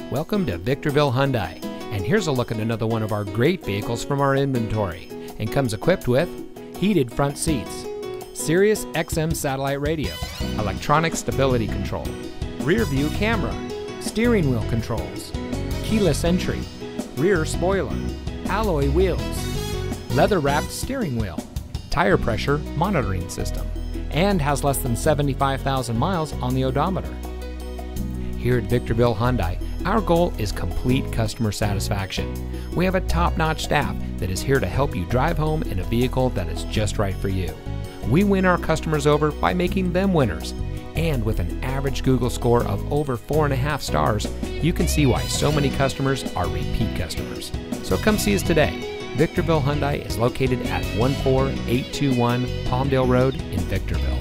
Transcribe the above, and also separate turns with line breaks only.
Welcome to Victorville Hyundai, and here's a look at another one of our great vehicles from our inventory, and comes equipped with heated front seats, Sirius XM satellite radio, electronic stability control, rear view camera, steering wheel controls, keyless entry, rear spoiler, alloy wheels, leather-wrapped steering wheel, tire pressure monitoring system, and has less than 75,000 miles on the odometer. Here at Victorville Hyundai, our goal is complete customer satisfaction. We have a top-notch staff that is here to help you drive home in a vehicle that is just right for you. We win our customers over by making them winners. And with an average Google score of over 4.5 stars, you can see why so many customers are repeat customers. So come see us today. Victorville Hyundai is located at 14821 Palmdale Road in Victorville.